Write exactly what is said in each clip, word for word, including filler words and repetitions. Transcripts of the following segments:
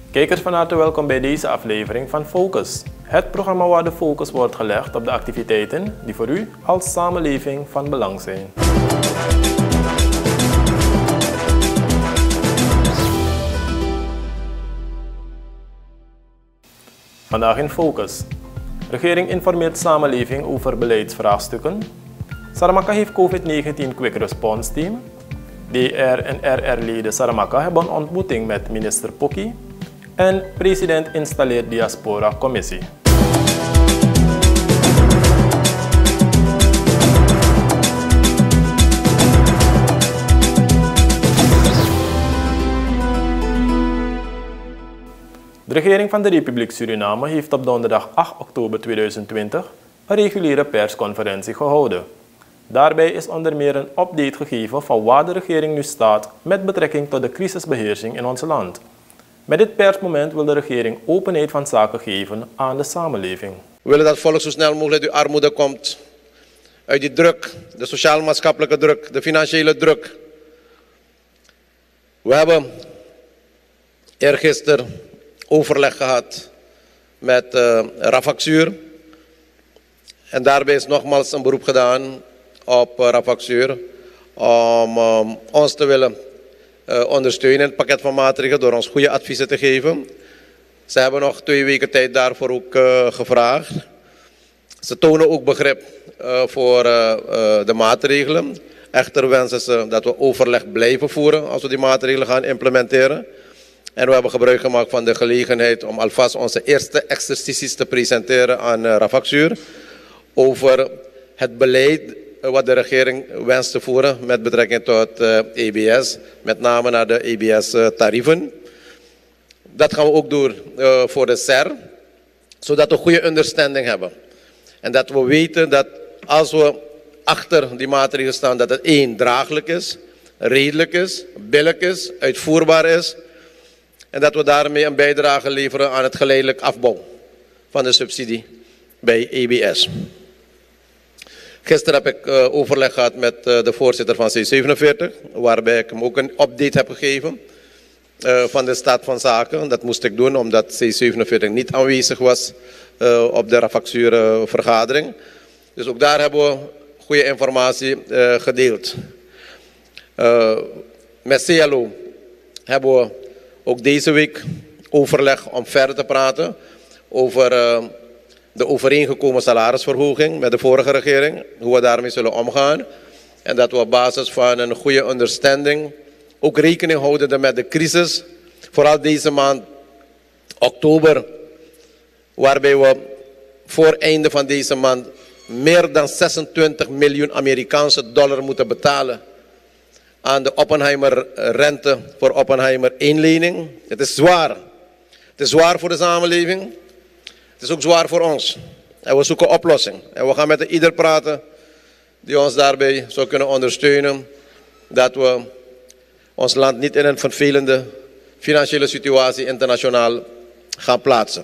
Kijkers van harte welkom bij deze aflevering van Focus. Het programma waar de focus wordt gelegd op de activiteiten die voor u als samenleving van belang zijn. Vandaag in Focus. Regering informeert samenleving over beleidsvraagstukken. Saramacca heeft COVID negentien Quick Response Team. D R en R R-leden Saramacca hebben een ontmoeting met minister Pokki. En president installeert Diaspora Commissie. De regering van de Republiek Suriname heeft op donderdag acht oktober tweeduizend twintig een reguliere persconferentie gehouden. Daarbij is onder meer een update gegeven van waar de regering nu staat met betrekking tot de crisisbeheersing in ons land. Met dit persmoment wil de regering openheid van zaken geven aan de samenleving. We willen dat het volk zo snel mogelijk uit die armoede komt, uit die druk, de sociaal-maatschappelijke druk, de financiële druk. We hebben eergisteren overleg gehad met uh, Rafactuur. En daarbij is nogmaals een beroep gedaan op uh, Rafactuur om um, ons te willen uh, ondersteunen in het pakket van maatregelen door ons goede adviezen te geven. Ze hebben nog twee weken tijd daarvoor ook uh, gevraagd. Ze tonen ook begrip uh, voor uh, uh, de maatregelen. Echter wensen ze dat we overleg blijven voeren als we die maatregelen gaan implementeren. En we hebben gebruik gemaakt van de gelegenheid om alvast onze eerste exercities te presenteren aan uh, Rafactuur over het beleid uh, wat de regering wenst te voeren met betrekking tot uh, E B S, met name naar de E B S-tarieven. Dat gaan we ook doen uh, voor de S E R, zodat we een goede understanding hebben. En dat we weten dat als we achter die maatregelen staan, dat het één, draaglijk is, redelijk is, billig is, uitvoerbaar is. En dat we daarmee een bijdrage leveren aan het geleidelijk afbouw van de subsidie bij E B S. Gisteren heb ik uh, overleg gehad met uh, de voorzitter van C zevenenveertig, waarbij ik hem ook een update heb gegeven uh, van de staat van zaken. Dat moest ik doen omdat C zevenenveertig niet aanwezig was uh, op de Rafactuur uh, vergadering. Dus ook daar hebben we goede informatie uh, gedeeld. Uh, met C L O hebben we ook deze week overleg om verder te praten over uh, de overeengekomen salarisverhoging met de vorige regering. Hoe we daarmee zullen omgaan. En dat we op basis van een goede understanding ook rekening houden met de crisis. Vooral deze maand oktober, waarbij we voor het einde van deze maand meer dan zesentwintig miljoen Amerikaanse dollar moeten betalen aan de Oppenheimer rente voor Oppenheimer één-lening. Het is zwaar. Het is zwaar voor de samenleving. Het is ook zwaar voor ons. En we zoeken oplossing. En we gaan met ieder praten die ons daarbij zou kunnen ondersteunen. Dat we ons land niet in een vervelende financiële situatie internationaal gaan plaatsen.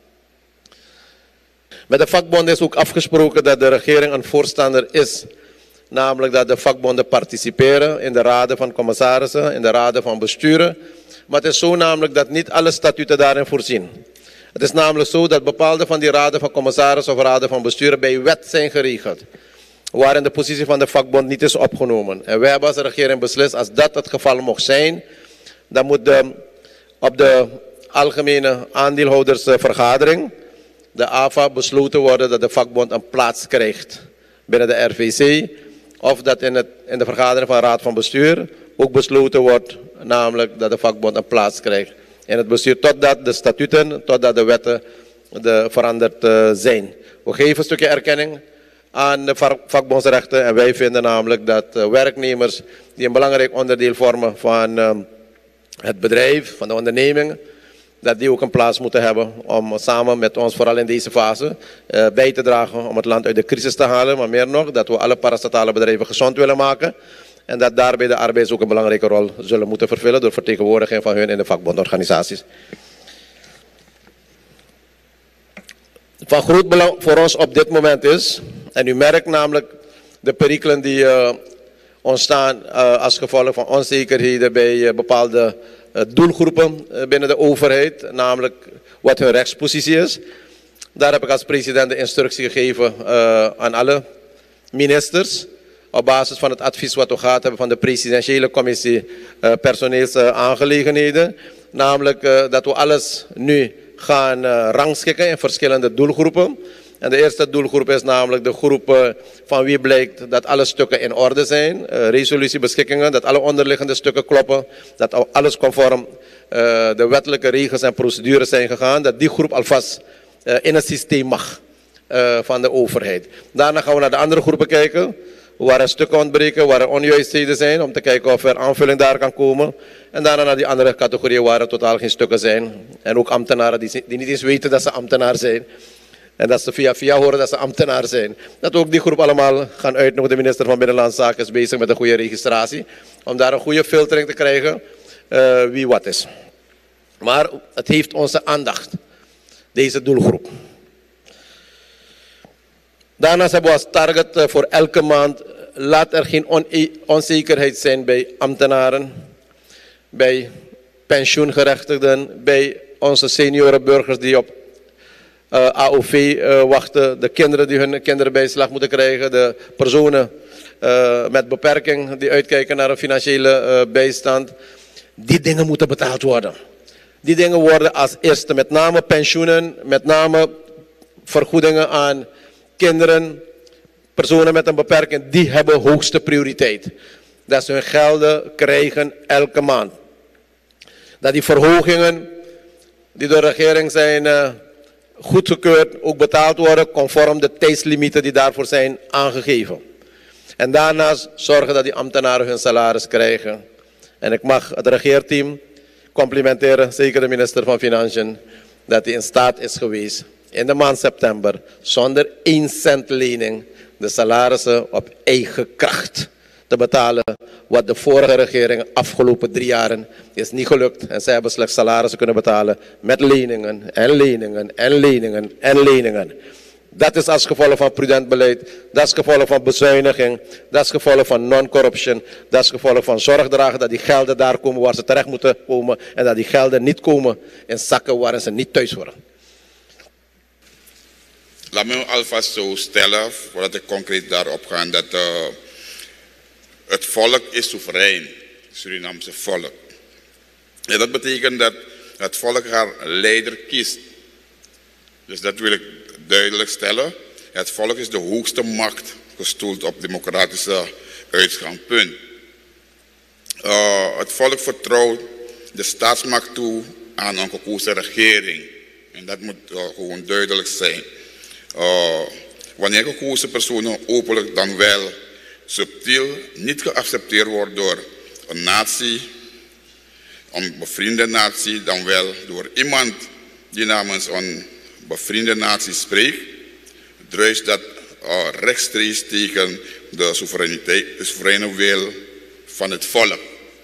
Met de vakbonden is ook afgesproken dat de regering een voorstander is. Namelijk dat de vakbonden participeren in de raden van commissarissen, in de raden van besturen. Maar het is zo namelijk dat niet alle statuten daarin voorzien. Het is namelijk zo dat bepaalde van die raden van commissarissen of raden van besturen bij wet zijn geregeld. Waarin de positie van de vakbond niet is opgenomen. En wij hebben als regering beslist, als dat het geval mocht zijn, dan moet de, op de algemene aandeelhoudersvergadering, de A V A, besloten worden dat de vakbond een plaats krijgt binnen de R V C. Of dat in, het, in de vergadering van de Raad van Bestuur ook besloten wordt, namelijk dat de vakbond een plaats krijgt in het bestuur, totdat de statuten, totdat de wetten de veranderd uh, zijn. We geven een stukje erkenning aan de vakbondsrechten en wij vinden namelijk dat uh, werknemers die een belangrijk onderdeel vormen van uh, het bedrijf, van de onderneming, dat die ook een plaats moeten hebben om samen met ons, vooral in deze fase, uh, bij te dragen om het land uit de crisis te halen. Maar meer nog, dat we alle parastatale bedrijven gezond willen maken. En dat daarbij de arbeiders ook een belangrijke rol zullen moeten vervullen door vertegenwoordiging van hun in de vakbondorganisaties. Van groot belang voor ons op dit moment is, en u merkt namelijk de perikelen die uh, ontstaan uh, als gevolg van onzekerheden bij uh, bepaalde uh, doelgroepen uh, binnen de overheid, namelijk wat hun rechtspositie is. Daar heb ik als president de instructie gegeven uh, aan alle ministers. Op basis van het advies wat we gehad hebben van de presidentiële commissie uh, personeelsaangelegenheden. Namelijk uh, dat we alles nu gaan uh, rangschikken in verschillende doelgroepen. En de eerste doelgroep is namelijk de groep uh, van wie blijkt dat alle stukken in orde zijn. Uh, resolutiebeschikkingen, dat alle onderliggende stukken kloppen. Dat alles conform uh, de wettelijke regels en procedures zijn gegaan. Dat die groep alvast uh, in het systeem mag uh, van de overheid. Daarna gaan we naar de andere groepen kijken. Waar er stukken ontbreken, waar er onjuistheden zijn. Om te kijken of er aanvulling daar kan komen. En daarna naar die andere categorieën waar er totaal geen stukken zijn. En ook ambtenaren die, die niet eens weten dat ze ambtenaar zijn. En dat ze via via horen dat ze ambtenaar zijn. Dat we ook die groep allemaal gaan uitnodigen. De minister van Binnenlandse Zaken is bezig met een goede registratie. Om daar een goede filtering te krijgen uh, wie wat is. Maar het heeft onze aandacht. Deze doelgroep. Daarnaast hebben we als target uh, voor elke maand. Laat er geen on onzekerheid zijn bij ambtenaren. Bij pensioengerechtigden. Bij onze seniorenburgers die op Uh, A O V uh, wachten, de kinderen die hun kinderbijslag moeten krijgen, de personen uh, met beperking die uitkijken naar een financiële uh, bijstand. Die dingen moeten betaald worden. Die dingen worden als eerste, met name pensioenen, met name vergoedingen aan kinderen, personen met een beperking, die hebben hoogste prioriteit. Dat ze hun gelden krijgen elke maand. Dat die verhogingen die door de regering zijn uh, goedgekeurd, ook betaald worden conform de tijdslimieten die daarvoor zijn aangegeven. En daarnaast zorgen dat die ambtenaren hun salaris krijgen. En ik mag het regeerteam complimenteren, zeker de minister van Financiën, dat hij in staat is geweest in de maand september zonder één cent lening de salarissen op eigen kracht te betalen. Wat de vorige regering de afgelopen drie jaren is niet gelukt. En zij hebben slechts salarissen kunnen betalen met leningen en leningen en leningen en leningen. Dat is als gevolg van prudent beleid. Dat is gevolg van bezuiniging. Dat is gevolg van non-corruption. Dat is gevolg van zorg dragen dat die gelden daar komen waar ze terecht moeten komen. En dat die gelden niet komen in zakken waarin ze niet thuis horen. Laat me alvast zo stellen, voordat ik concreet daarop ga, dat uh, het volk is soeverein, het Surinaamse volk. En dat betekent dat het volk haar leider kiest. Dus dat wil ik duidelijk stellen. Het volk is de hoogste macht, gestoeld op democratische uitgangspunt. Uh, het volk vertrouwt de staatsmacht toe aan een gekozen regering. En dat moet uh, gewoon duidelijk zijn. Uh, wanneer gekozen personen openlijk dan wel subtiel niet geaccepteerd worden door een natie, een bevriende natie, dan wel door iemand die namens een bevriende natie spreekt, druist dat uh, rechtstreeks tegen de soevereiniteit, de soevereine wil van het volk.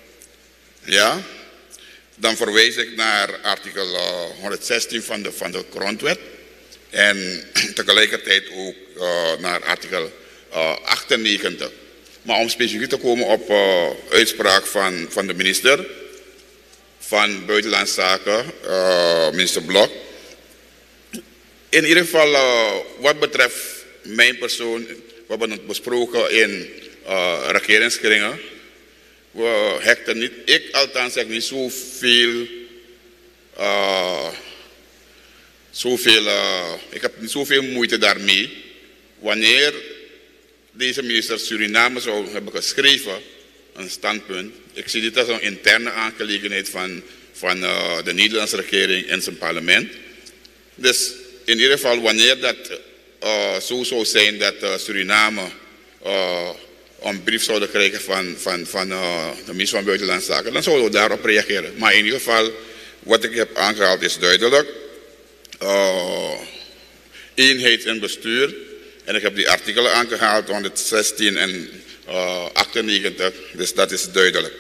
Ja? Dan verwijs ik naar artikel uh, honderdzestien van de, van de grondwet en tegelijkertijd ook uh, naar artikel uh, achtennegentig. Maar om specifiek te komen op uh, uitspraak van, van de minister van Buitenlandse Zaken, uh, minister Blok. In ieder geval, uh, wat betreft mijn persoon, we hebben het besproken in uh, regeringskringen. We hechten niet, ik althans zeg niet zoveel, uh, zoveel uh, ik heb niet zoveel moeite daarmee. Wanneer deze minister Suriname zou hebben geschreven, een standpunt. Ik zie dit als een interne aangelegenheid van, van uh, de Nederlandse regering en zijn parlement. Dus in ieder geval, wanneer dat uh, zo zou zijn dat uh, Suriname uh, een brief zouden krijgen van, van, van uh, de minister van Buitenlandse Zaken, dan zouden we daarop reageren. Maar in ieder geval, wat ik heb aangehaald is duidelijk. Uh, eenheid in bestuur. En ik heb die artikelen aangehaald, honderdzestien en uh, achtennegentig, dus dat is duidelijk.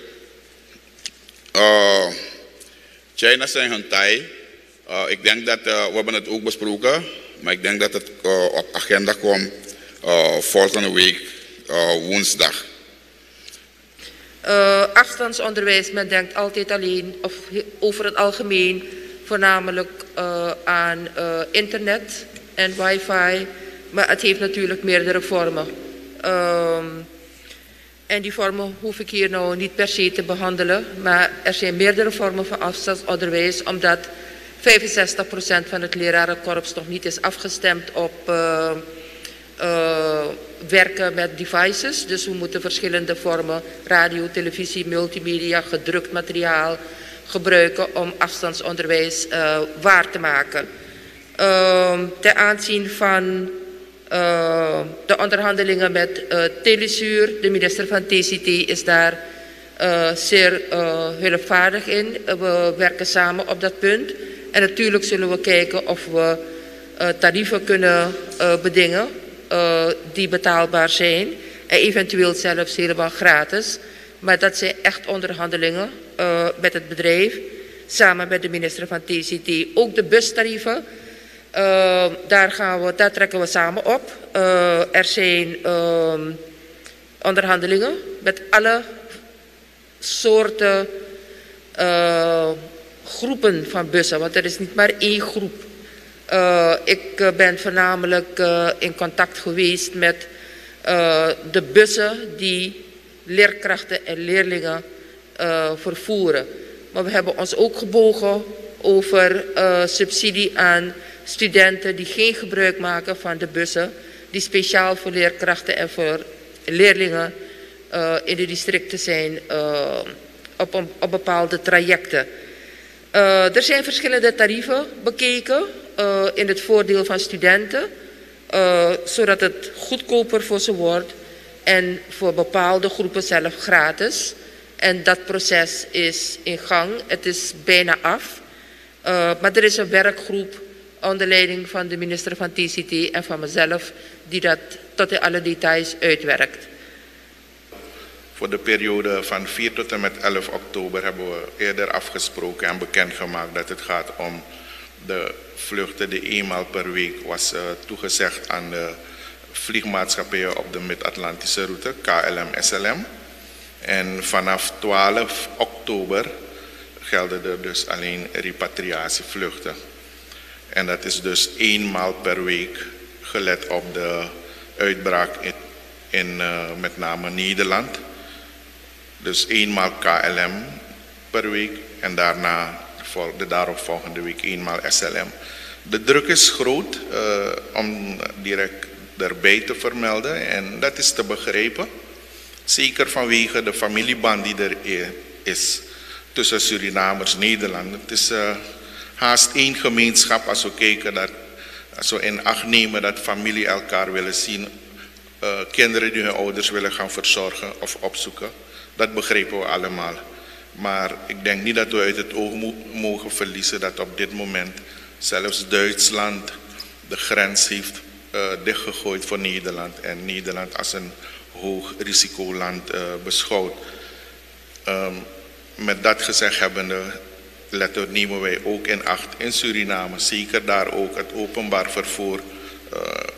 Uh, China zijn hun taai. Uh, ik denk dat, uh, we hebben het ook besproken, maar ik denk dat het uh, op agenda komt uh, volgende week uh, woensdag. Uh, afstandsonderwijs, men denkt altijd alleen of over het algemeen voornamelijk uh, aan uh, internet en wifi, maar het heeft natuurlijk meerdere vormen. Um, en die vormen hoef ik hier nou niet per se te behandelen, maar er zijn meerdere vormen van afstandsonderwijs, omdat vijfenzestig procent van het lerarenkorps nog niet is afgestemd op uh, uh, werken met devices. Dus we moeten verschillende vormen, radio, televisie, multimedia, gedrukt materiaal gebruiken om afstandsonderwijs uh, waar te maken. Uh, ten aanzien van uh, de onderhandelingen met uh, Telesuur, de minister van T C T is daar uh, zeer uh, hulpvaardig in. Uh, we werken samen op dat punt. En natuurlijk zullen we kijken of we uh, tarieven kunnen uh, bedingen uh, die betaalbaar zijn. En eventueel zelfs helemaal gratis. Maar dat zijn echt onderhandelingen uh, met het bedrijf. Samen met de minister van T C T. Ook de bustarieven. Uh, daar, gaan we, daar trekken we samen op. Uh, er zijn uh, onderhandelingen met alle soorten uh, groepen van bussen. Want er is niet maar één groep. Uh, ik uh, ben voornamelijk uh, in contact geweest met uh, de bussen die leerkrachten en leerlingen uh, vervoeren. Maar we hebben ons ook gebogen over uh, subsidie aan studenten die geen gebruik maken van de bussen, die speciaal voor leerkrachten en voor leerlingen uh, in de districten zijn uh, op, een, op bepaalde trajecten. Uh, er zijn verschillende tarieven bekeken uh, in het voordeel van studenten, uh, zodat het goedkoper voor ze wordt en voor bepaalde groepen zelf gratis. En dat proces is in gang, het is bijna af. Uh, maar er is een werkgroep onder leiding van de minister van T C T en van mezelf die dat tot in alle details uitwerkt. Voor de periode van vier tot en met elf oktober hebben we eerder afgesproken en bekendgemaakt dat het gaat om de vluchten die eenmaal per week was uh, toegezegd aan de vliegmaatschappijen op de Mid-Atlantische route, K L M S L M. En vanaf twaalf oktober gelden er dus alleen repatriatievluchten. En dat is dus eenmaal per week, gelet op de uitbraak in, in uh, met name Nederland. Dus eenmaal K L M per week en daarna de daaropvolgende week eenmaal S L M. De druk is groot, uh, om direct erbij te vermelden en dat is te begrijpen. Zeker vanwege de familieband die er is tussen Surinamers en Nederlanders. Het is uh, haast één gemeenschap als we kijken dat, als we in acht nemen dat familie elkaar willen zien. Uh, kinderen die hun ouders willen gaan verzorgen of opzoeken. Dat begrijpen we allemaal. Maar ik denk niet dat we uit het oog mo mogen verliezen dat op dit moment zelfs Duitsland de grens heeft uh, dichtgegooid voor Nederland. En Nederland als een hoog risicoland uh, beschouwt. Um, met dat gezegd hebbende letten, nemen wij ook in acht in Suriname. Zeker daar ook het openbaar vervoer uh,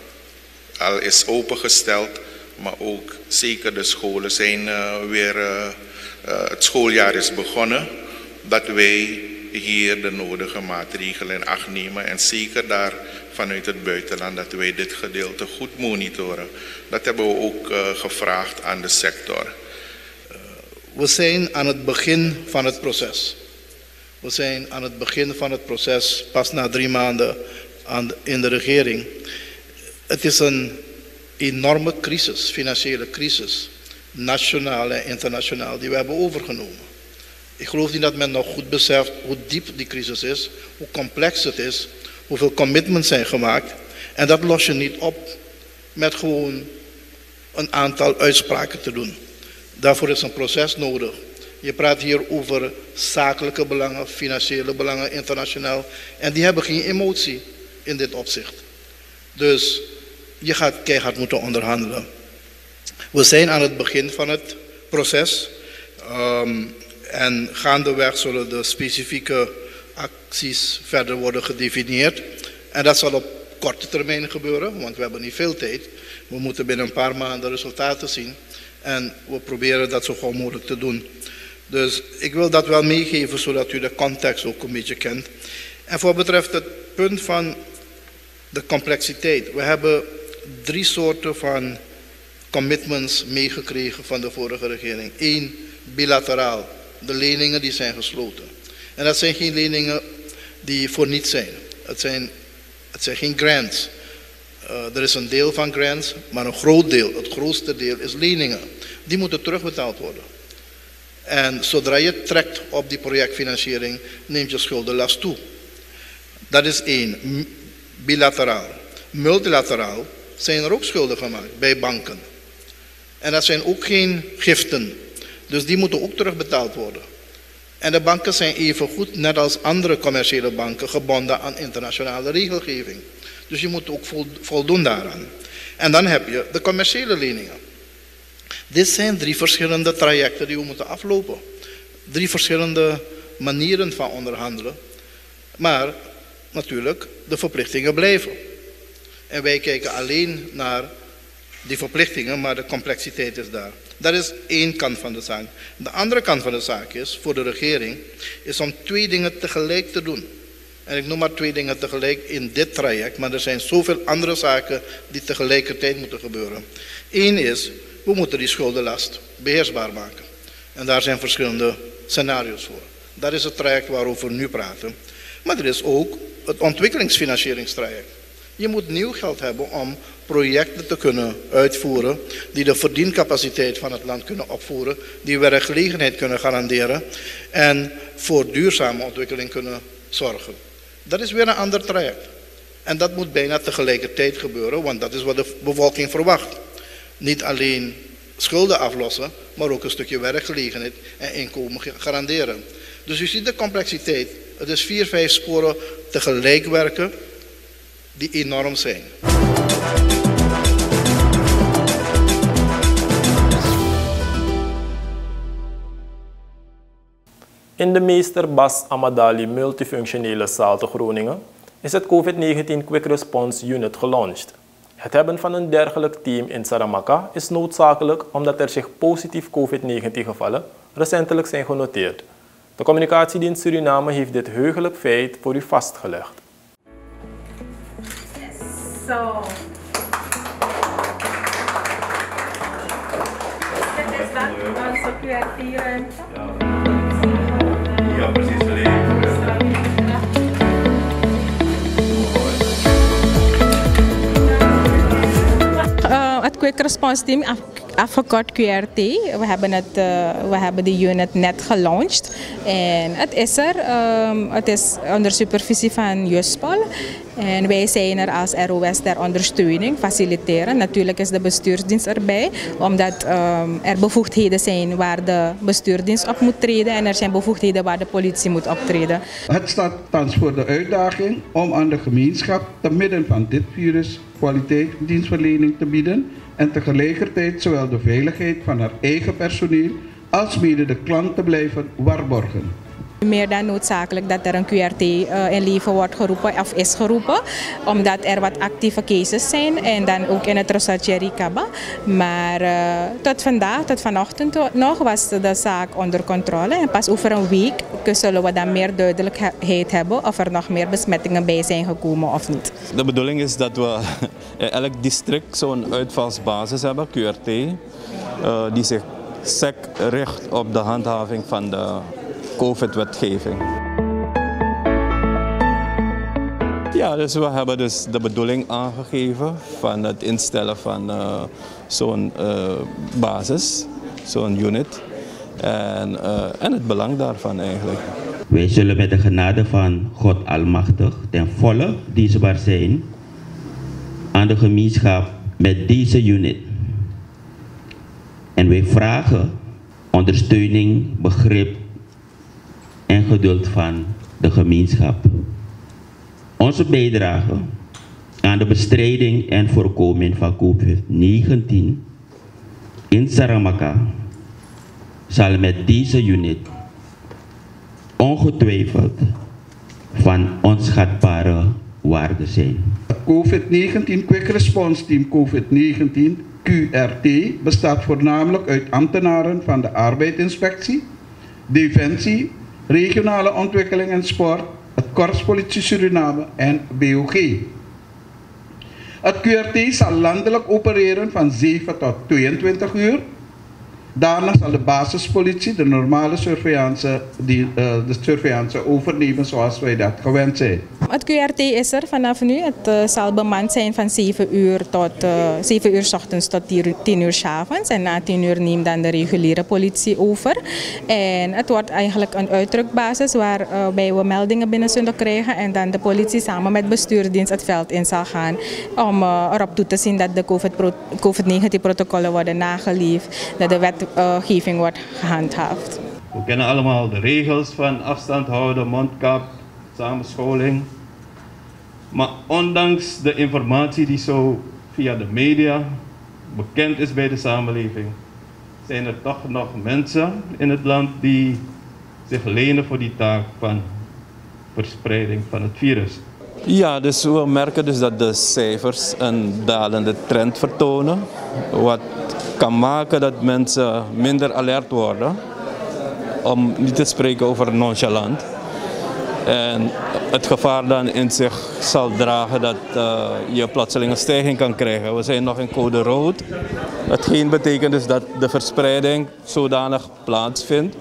al is opengesteld. Maar ook zeker de scholen zijn uh, weer, uh, uh, het schooljaar is begonnen. Dat wij hier de nodige maatregelen in acht nemen. En zeker daar vanuit het buitenland dat wij dit gedeelte goed monitoren. Dat hebben we ook uh, gevraagd aan de sector. Uh, we zijn aan het begin van het proces. We zijn aan het begin van het proces, pas na drie maanden aan de, in de regering. Het is een enorme crisis, financiële crisis, nationaal en internationaal, die we hebben overgenomen. Ik geloof niet dat men nog goed beseft hoe diep die crisis is, hoe complex het is, hoeveel commitments zijn gemaakt. En dat los je niet op met gewoon een aantal uitspraken te doen. Daarvoor is een proces nodig. Je praat hier over zakelijke belangen, financiële belangen, internationaal. En die hebben geen emotie in dit opzicht. Dus je gaat keihard moeten onderhandelen. We zijn aan het begin van het proces. Um, en gaandeweg zullen de specifieke acties verder worden gedefinieerd. En dat zal op korte termijn gebeuren, want we hebben niet veel tijd. We moeten binnen een paar maanden resultaten zien. En we proberen dat zo gauw mogelijk te doen. Dus ik wil dat wel meegeven, zodat u de context ook een beetje kent. En voor betreft het punt van de complexiteit. We hebben drie soorten van commitments meegekregen van de vorige regering. Eén, bilateraal. De leningen die zijn gesloten. En dat zijn geen leningen die voor niets zijn. Het zijn, het zijn geen grants. Uh, er is een deel van grants, maar een groot deel, het grootste deel, is leningen. Die moeten terugbetaald worden. En zodra je trekt op die projectfinanciering, neemt je schuldenlast toe. Dat is één, bilateraal. Multilateraal zijn er ook schulden gemaakt bij banken. En dat zijn ook geen giften. Dus die moeten ook terugbetaald worden. En de banken zijn evengoed, net als andere commerciële banken, gebonden aan internationale regelgeving. Dus je moet ook voldoen daaraan. En dan heb je de commerciële leningen. Dit zijn drie verschillende trajecten die we moeten aflopen. Drie verschillende manieren van onderhandelen. Maar natuurlijk, de verplichtingen blijven. En wij kijken alleen naar die verplichtingen, maar de complexiteit is daar. Dat is één kant van de zaak. De andere kant van de zaak is, voor de regering, is om twee dingen tegelijk te doen. En ik noem maar twee dingen tegelijk in dit traject, maar er zijn zoveel andere zaken die tegelijkertijd moeten gebeuren. Eén is, we moeten die schuldenlast beheersbaar maken. En daar zijn verschillende scenario's voor. Dat is het traject waarover we nu praten. Maar er is ook het ontwikkelingsfinancieringstraject. Je moet nieuw geld hebben om projecten te kunnen uitvoeren die de verdiencapaciteit van het land kunnen opvoeren, die werkgelegenheid kunnen garanderen en voor duurzame ontwikkeling kunnen zorgen. Dat is weer een ander traject. En dat moet bijna tegelijkertijd gebeuren, want dat is wat de bevolking verwacht. Niet alleen schulden aflossen, maar ook een stukje werkgelegenheid en inkomen garanderen. Dus u ziet de complexiteit. Het is vier, vijf sporen tegelijk werken die enorm zijn. In de Meester Bas Amadali multifunctionele zaal te Groningen is het COVID negentien Quick Response Unit gelaunched. Het hebben van een dergelijk team in Saramacca is noodzakelijk omdat er zich positief COVID negentien gevallen recentelijk zijn genoteerd. De Communicatiedienst Suriname heeft dit heugelijk feit voor u vastgelegd. Zo. Dit is dat onze Q R T-ruimte. Ja, precies. Uh, het Quick Response Team, af, afgekort Q R T, we hebben, het, uh, we hebben de unit net gelaunched. En het is er, um, het is onder supervisie van Juspol. En wij zijn er als R O S ter ondersteuning, faciliteren. Natuurlijk is de bestuursdienst erbij, omdat um, er bevoegdheden zijn waar de bestuursdienst op moet treden en er zijn bevoegdheden waar de politie moet optreden. Het staat thans voor de uitdaging om aan de gemeenschap te midden van dit virus kwaliteit dienstverlening te bieden en tegelijkertijd zowel de veiligheid van haar eigen personeel als mede de klant te blijven waarborgen. Meer dan noodzakelijk dat er een Q R T uh, in leven wordt geroepen of is geroepen, omdat er wat actieve cases zijn en dan ook in het resort Jericaba. Maar uh, tot vandaag, tot vanochtend nog, was de zaak onder controle en pas over een week zullen we dan meer duidelijkheid hebben of er nog meer besmettingen bij zijn gekomen of niet. De bedoeling is dat we in elk district zo'n uitvalsbasis hebben, Q R T, uh, die zich sec richt op de handhaving van de COVID-wetgeving. Ja, dus we hebben dus de bedoeling aangegeven van het instellen van uh, zo'n uh, basis, zo'n unit en, uh, en het belang daarvan eigenlijk. Wij zullen met de genade van God Almachtig ten volle dienstbaar zijn aan de gemeenschap met deze unit. En wij vragen ondersteuning, begrip en geduld van de gemeenschap. Onze bijdrage aan de bestrijding en voorkoming van COVID negentien in Saramacca zal met deze unit ongetwijfeld van onschatbare waarde zijn. Het COVID negentien Quick Response Team COVID negentien Q R T bestaat voornamelijk uit ambtenaren van de arbeidsinspectie, Defensie, regionale ontwikkeling en sport, het Korps Politie Suriname en B O G. Het Q R T zal landelijk opereren van zeven tot tweeëntwintig uur. Daarna zal de basispolitie de normale surveillance, die, uh, de surveillance overnemen zoals wij dat gewend zijn. Het Q R T is er vanaf nu. Het uh, zal bemand zijn van zeven uur tot uh, zeven uur 's ochtends tot tien uur 's avonds. En na tien uur neemt dan de reguliere politie over. En het wordt eigenlijk een uitdrukbasis waarbij uh, we meldingen binnen zullen krijgen. En dan de politie samen met bestuursdienst het veld in zal gaan om uh, erop toe te zien dat de COVID negentien protocollen worden nageleefd. Dat de wetgeving wordt gehandhaafd. We kennen allemaal de regels van afstand houden, mondkap, samenscholing. Maar ondanks de informatie die zo via de media bekend is bij de samenleving, zijn er toch nog mensen in het land die zich lenen voor die taak van verspreiding van het virus. Ja, dus we merken dus dat de cijfers een dalende trend vertonen, wat kan maken dat mensen minder alert worden, om niet te spreken over nonchalant. En het gevaar dan in zich zal dragen dat uh, je plotseling een stijging kan krijgen. We zijn nog in code rood. Hetgeen betekent dus dat de verspreiding zodanig plaatsvindt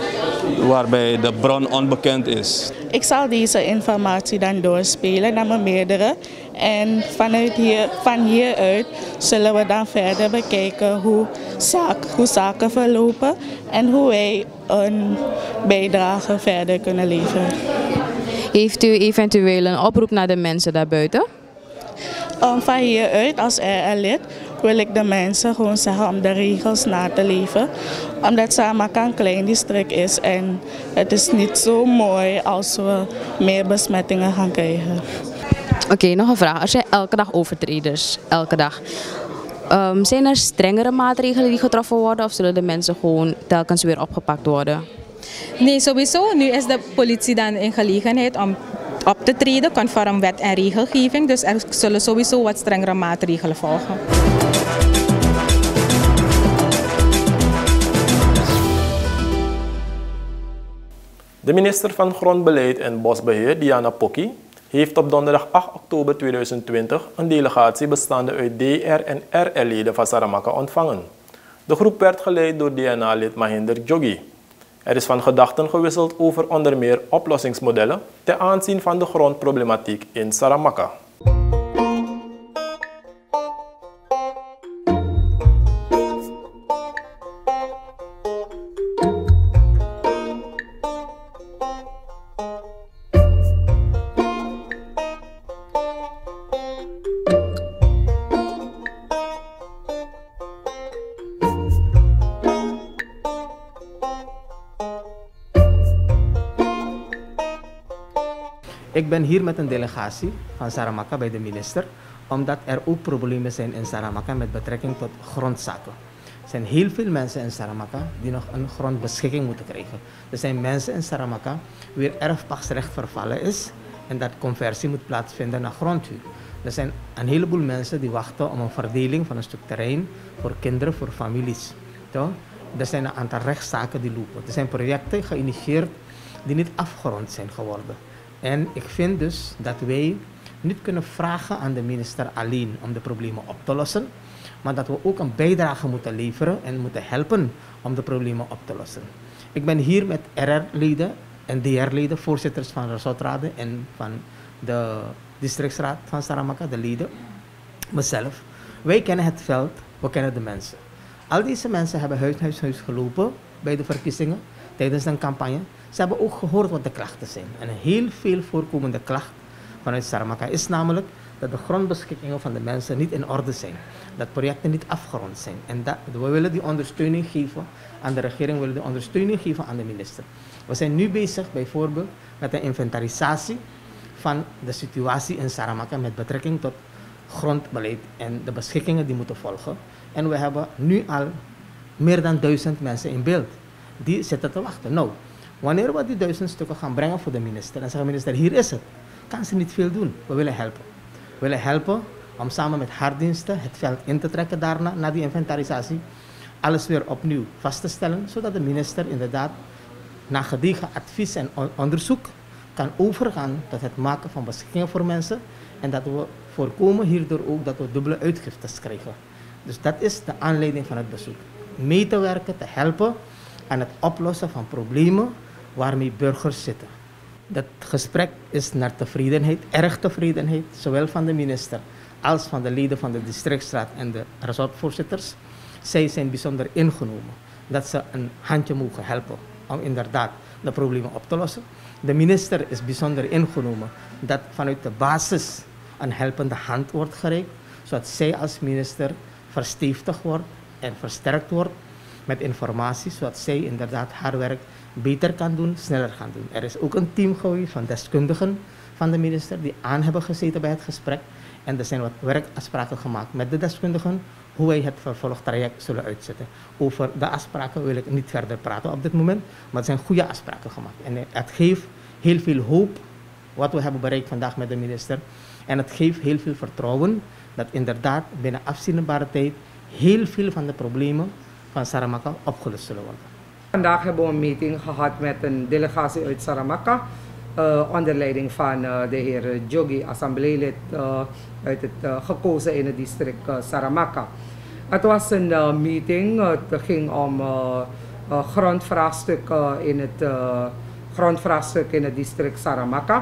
waarbij de bron onbekend is. Ik zal deze informatie dan doorspelen naar mijn meerdere. En vanuit hier, van hieruit zullen we dan verder bekijken hoe, zaak, hoe zaken verlopen en hoe wij een bijdrage verder kunnen leveren. Heeft u eventueel een oproep naar de mensen daarbuiten? Um, van hieruit als R L-lid wil ik de mensen gewoon zeggen om de regels na te leven. Omdat Saramacca een klein district is en het is niet zo mooi als we meer besmettingen gaan krijgen. Oké, okay, nog een vraag. Er zijn elke dag overtreders, elke dag. Um, zijn er strengere maatregelen die getroffen worden of zullen de mensen gewoon telkens weer opgepakt worden? Nee, sowieso. Nu is de politie dan in gelegenheid om op te treden conform wet en regelgeving. Dus er zullen sowieso wat strengere maatregelen volgen. De minister van Grondbeleid en Bosbeheer, Diana Poki, heeft op donderdag acht oktober tweeduizend twintig een delegatie bestaande uit D R en R L-leden van Saramacca ontvangen. De groep werd geleid door D N A-lid Mahinder Joggi. Er is van gedachten gewisseld over onder meer oplossingsmodellen ten aanzien van de grondproblematiek in Saramacca. Ik ben hier met een delegatie van Saramacca bij de minister, omdat er ook problemen zijn in Saramacca met betrekking tot grondzaken. Er zijn heel veel mensen in Saramacca die nog een grondbeschikking moeten krijgen. Er zijn mensen in Saramacca wie erfpachtsrecht vervallen is en dat conversie moet plaatsvinden naar grondhuur. Er zijn een heleboel mensen die wachten om een verdeling van een stuk terrein voor kinderen, voor families. Toch? Er zijn een aantal rechtszaken die lopen. Er zijn projecten geïnitieerd die niet afgerond zijn geworden. En ik vind dus dat wij niet kunnen vragen aan de minister alleen om de problemen op te lossen, maar dat we ook een bijdrage moeten leveren en moeten helpen om de problemen op te lossen. Ik ben hier met R R-leden en D R-leden, voorzitters van de resortraden en van de districtsraad van Saramacca, de leden, mezelf. Wij kennen het veld, we kennen de mensen. Al deze mensen hebben huis, huis, huis gelopen bij de verkiezingen, tijdens een campagne. Ze hebben ook gehoord wat de klachten zijn. En een heel veel voorkomende klacht vanuit Saramacca is namelijk dat de grondbeschikkingen van de mensen niet in orde zijn. Dat projecten niet afgerond zijn. En dat, we willen die ondersteuning geven aan de regering, we willen die ondersteuning geven aan de minister. We zijn nu bezig bijvoorbeeld met een inventarisatie van de situatie in Saramacca met betrekking tot grondbeleid en de beschikkingen die moeten volgen. En we hebben nu al meer dan duizend mensen in beeld die zitten te wachten. Nou, wanneer we die duizend stukken gaan brengen voor de minister en zeggen minister, hier is het, kan ze niet veel doen. We willen helpen. We willen helpen om samen met haar diensten het veld in te trekken daarna, na die inventarisatie, alles weer opnieuw vast te stellen, zodat de minister inderdaad na gedegen advies en onderzoek kan overgaan tot het maken van beschikkingen voor mensen en dat we voorkomen hierdoor ook dat we dubbele uitgiftes krijgen. Dus dat is de aanleiding van het bezoek. Mee te werken, te helpen aan het oplossen van problemen waarmee burgers zitten. Dat gesprek is naar tevredenheid, erg tevredenheid, zowel van de minister als van de leden van de districtsraad en de resortvoorzitters. Zij zijn bijzonder ingenomen dat ze een handje mogen helpen om inderdaad de problemen op te lossen. De minister is bijzonder ingenomen dat vanuit de basis een helpende hand wordt gereikt, zodat zij als minister verstevigd wordt en versterkt wordt met informatie, zodat zij inderdaad haar werk beter kan doen, sneller kan doen. Er is ook een team geweest van deskundigen van de minister die aan hebben gezeten bij het gesprek. En er zijn wat werkafspraken gemaakt met de deskundigen, hoe wij het vervolgtraject zullen uitzetten. Over de afspraken wil ik niet verder praten op dit moment, maar er zijn goede afspraken gemaakt. En het geeft heel veel hoop wat we hebben bereikt vandaag met de minister. En het geeft heel veel vertrouwen dat inderdaad binnen afzienbare tijd heel veel van de problemen van Saramacca opgelost zullen worden. Vandaag hebben we een meeting gehad met een delegatie uit Saramacca. Uh, onder leiding van uh, de heer Jogi, assembleelid uh, uit het, uh, gekozen in het district uh, Saramacca. Het was een uh, meeting, uh, het ging om uh, uh, grondvraagstuk, uh, in het, uh, grondvraagstuk in het district Saramacca.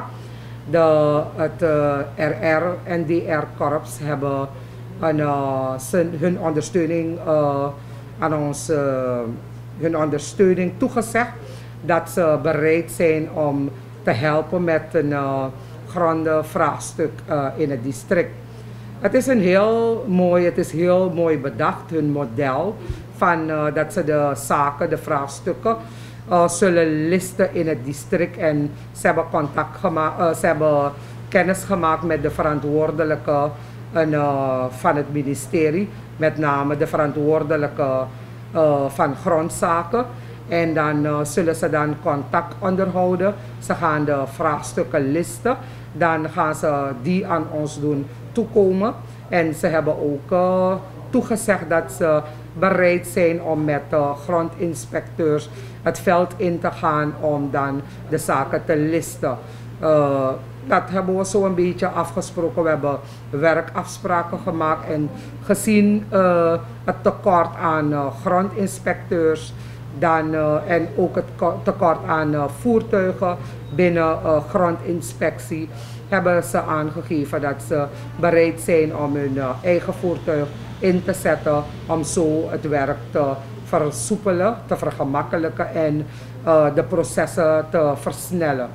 De, het uh, R R en D R-korps hebben een, uh, zijn, hun ondersteuning uh, aan ons uh, hun ondersteuning toegezegd dat ze bereid zijn om te helpen met een uh, grondvraagstuk uh, in het district. Het is een heel mooi, het is heel mooi bedacht, hun model van uh, dat ze de zaken, de vraagstukken uh, zullen listen in het district en ze hebben contact gemaakt, uh, ze hebben kennis gemaakt met de verantwoordelijke uh, van het ministerie, met name de verantwoordelijke uh, van grondzaken. En dan uh, zullen ze dan contact onderhouden. Ze gaan de vraagstukken listen. Dan gaan ze die aan ons doen toekomen. En ze hebben ook uh, toegezegd dat ze bereid zijn om met uh, grondinspecteurs het veld in te gaan om dan de zaken te listen. Uh, dat hebben we zo een beetje afgesproken. We hebben werkafspraken gemaakt. En gezien uh, het tekort aan uh, grondinspecteurs, Dan, uh, en ook het tekort aan uh, voertuigen binnen uh, grondinspectie, hebben ze aangegeven dat ze bereid zijn om hun uh, eigen voertuig in te zetten om zo het werk te versoepelen, te vergemakkelijken en uh, de processen te versnellen.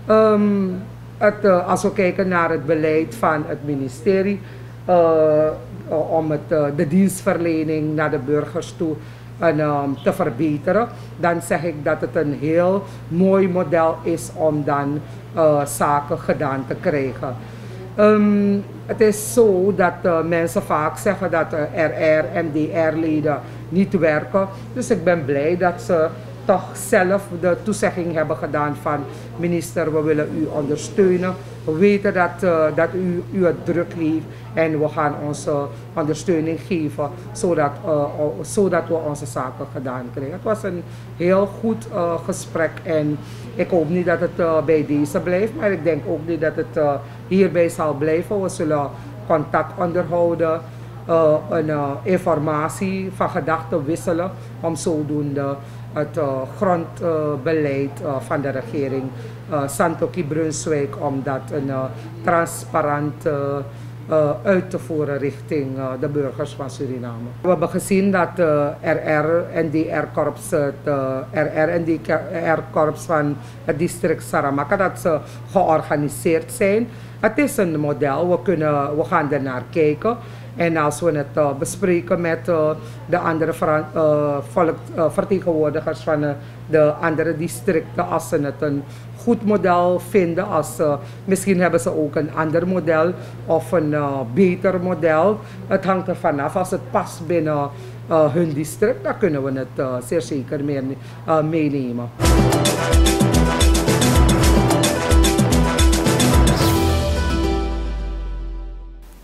Um, het, uh, als we kijken naar het beleid van het ministerie uh, uh, om het, uh, de dienstverlening naar de burgers toe En, um, te verbeteren, dan zeg ik dat het een heel mooi model is om dan uh, zaken gedaan te krijgen. Um, het is zo dat uh, mensen vaak zeggen dat uh, R R en D R-leden niet werken. Dus ik ben blij dat ze toch zelf de toezegging hebben gedaan van minister, we willen u ondersteunen. We weten dat, uh, dat u, u het druk heeft en we gaan onze ondersteuning geven zodat, uh, zodat we onze zaken gedaan krijgen. Het was een heel goed uh, gesprek en ik hoop niet dat het uh, bij deze blijft, maar ik denk ook niet dat het uh, hierbij zal blijven. We zullen contact onderhouden, uh, een, uh, informatie van gedachten wisselen om zodoende het uh, grondbeleid uh, uh, van de regering uh, Santoki-Brunswijk om dat een uh, transparant uh, uh, uit te voeren richting uh, de burgers van Suriname. We hebben gezien dat de uh, R R en D R-korps, het uh, R R en D R-korps van het district Saramacca, dat ze georganiseerd zijn. Het is een model, we, kunnen, we gaan er naar kijken. En als we het uh, bespreken met uh, de andere uh, volk, uh, vertegenwoordigers van uh, de andere districten, als ze het een goed model vinden, als, uh, misschien hebben ze ook een ander model of een uh, beter model. Het hangt er vanaf. Als het past binnen uh, hun district, dan kunnen we het uh, zeer zeker meer, uh, meenemen.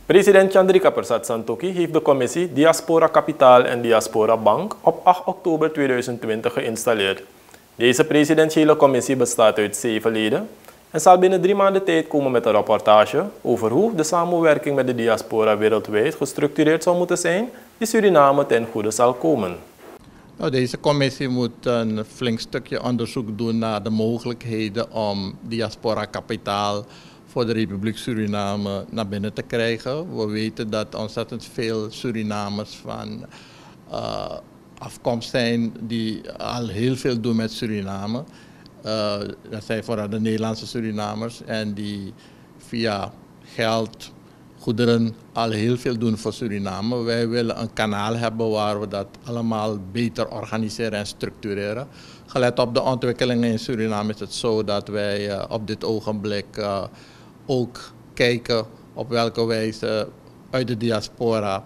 President Chandrika Persat Santokhi heeft de commissie Diaspora Kapitaal en Diaspora Bank op acht oktober tweeduizend twintig geïnstalleerd. Deze presidentiële commissie bestaat uit zeven leden en zal binnen drie maanden tijd komen met een rapportage over hoe de samenwerking met de diaspora wereldwijd gestructureerd zou moeten zijn, die Suriname ten goede zal komen. Nou, deze commissie moet een flink stukje onderzoek doen naar de mogelijkheden om diaspora kapitaal voor de Republiek Suriname naar binnen te krijgen. We weten dat ontzettend veel Surinamers van uh, afkomst zijn die al heel veel doen met Suriname. Uh, dat zijn vooral de Nederlandse Surinamers en die via geld, goederen al heel veel doen voor Suriname. Wij willen een kanaal hebben waar we dat allemaal beter organiseren en structureren. Gelet op de ontwikkelingen in Suriname is het zo dat wij uh, op dit ogenblik uh, ook kijken op welke wijze uit de diaspora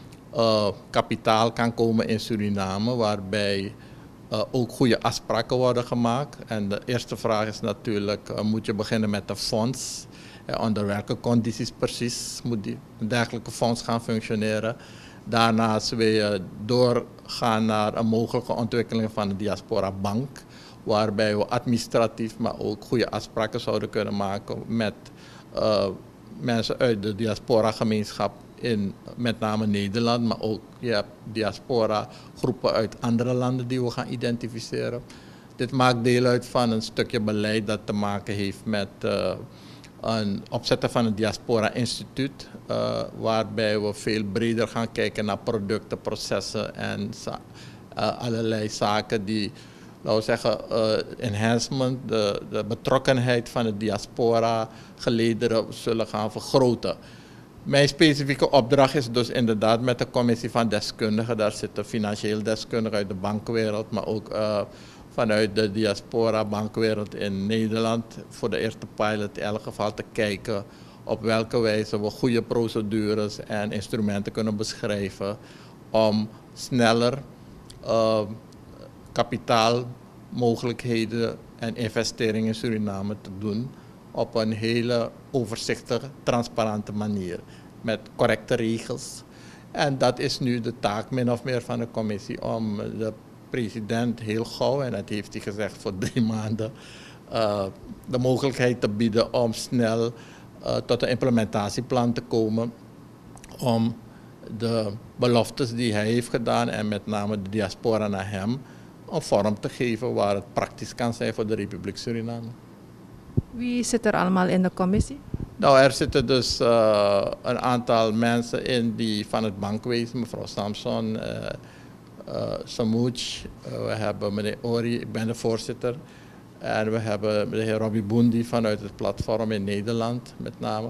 uh, kapitaal kan komen in Suriname, waarbij uh, ook goede afspraken worden gemaakt. En de eerste vraag is natuurlijk, uh, moet je beginnen met een fonds? Uh, onder welke condities precies moet die, een dergelijke fonds gaan functioneren? Daarnaast wil je doorgaan naar een mogelijke ontwikkeling van de diaspora bank, waarbij we administratief, maar ook goede afspraken zouden kunnen maken met uh, mensen uit de diaspora gemeenschap in met name Nederland, maar ook je hebt diaspora groepen uit andere landen die we gaan identificeren. Dit maakt deel uit van een stukje beleid dat te maken heeft met uh, een opzetten van een diaspora instituut, uh, waarbij we veel breder gaan kijken naar producten, processen en uh, allerlei zaken die, laten we zeggen, uh, enhancement, de, de betrokkenheid van de diaspora gelederen zullen gaan vergroten. Mijn specifieke opdracht is dus inderdaad met de commissie van deskundigen. Daar zitten financieel deskundigen uit de bankwereld, maar ook uh, vanuit de diaspora bankwereld in Nederland. Voor de eerste pilot in elk geval te kijken op welke wijze we goede procedures en instrumenten kunnen beschrijven om sneller uh, kapitaalmogelijkheden en investeringen in Suriname te doen op een hele overzichtige, transparante manier, met correcte regels. En dat is nu de taak min of meer van de commissie om de president heel gauw, en dat heeft hij gezegd voor drie maanden, uh, de mogelijkheid te bieden om snel uh, tot een implementatieplan te komen, om de beloftes die hij heeft gedaan en met name de diaspora naar hem, een vorm te geven waar het praktisch kan zijn voor de Republiek Suriname. Wie zit er allemaal in de commissie? Nou, er zitten dus uh, een aantal mensen in die van het bankwezen, mevrouw Samson, uh, uh, Samouch, uh, we hebben meneer Ori, ik ben de voorzitter, en we hebben de heer Robbie Boendi vanuit het platform in Nederland met name.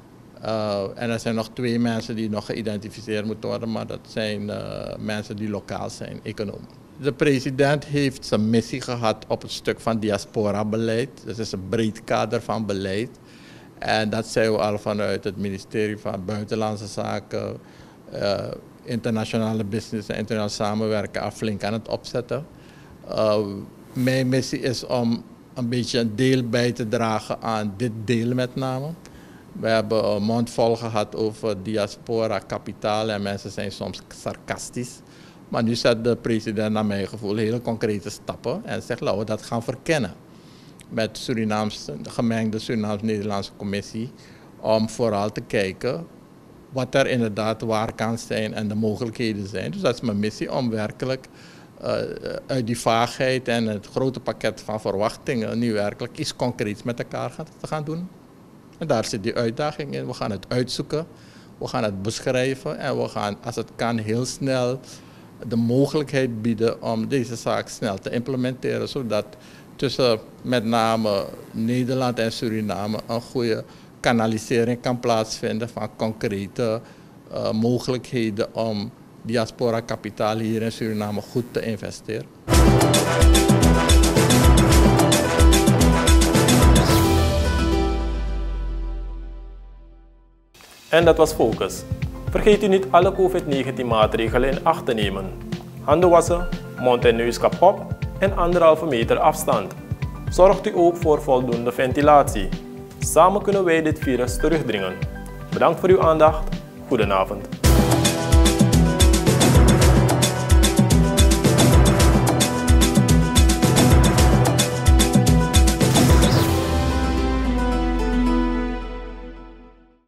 Uh, en er zijn nog twee mensen die nog geïdentificeerd moeten worden, maar dat zijn uh, mensen die lokaal zijn, economen. De president heeft zijn missie gehad op het stuk van diaspora-beleid. Dat is een breed kader van beleid. En dat zijn we al vanuit het ministerie van Buitenlandse Zaken, uh, internationale business en internationaal samenwerken al flink aan het opzetten. Uh, mijn missie is om een beetje een deel bij te dragen aan dit deel met name. We hebben een mond vol gehad over diaspora, kapitaal en mensen zijn soms sarcastisch. Maar nu zet de president naar mijn gevoel hele concrete stappen en zegt laten we dat gaan verkennen met Surinaams, de gemengde Surinaams-Nederlandse commissie om vooral te kijken wat er inderdaad waar kan zijn en de mogelijkheden zijn. Dus dat is mijn missie om werkelijk uh, uit die vaagheid en het grote pakket van verwachtingen nu werkelijk iets concreets met elkaar te gaan doen. En daar zit die uitdaging in. We gaan het uitzoeken, we gaan het beschrijven en we gaan als het kan heel snel de mogelijkheid bieden om deze zaak snel te implementeren, zodat tussen met name Nederland en Suriname een goede kanalisering kan plaatsvinden van concrete uh, mogelijkheden om diaspora kapitaal hier in Suriname goed te investeren. En dat was Focus. Vergeet u niet alle COVID negentien maatregelen in acht te nemen. Handen wassen, mond- en neuskap op en anderhalve meter afstand. Zorgt u ook voor voldoende ventilatie. Samen kunnen wij dit virus terugdringen. Bedankt voor uw aandacht Goedenavond.